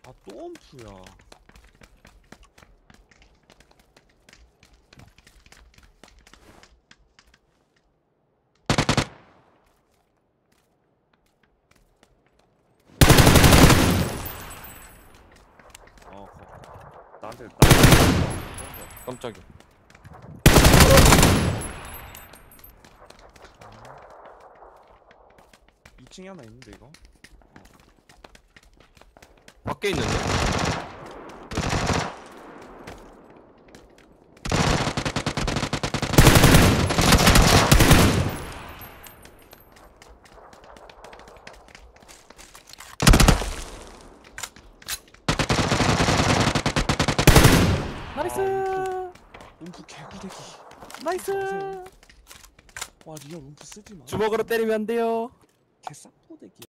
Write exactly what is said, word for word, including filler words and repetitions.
아, 또 엄프야. 어, 거- 나한테 나한테 깜짝이야. 이 층에 하나 있는데 이거? 밖에 있는데? 나이스. 아, 움프 개구대기. 나이스. 와, 리얼 움프 쓰지 마. 주먹으로 때리면 안 돼요. 개싹포대기.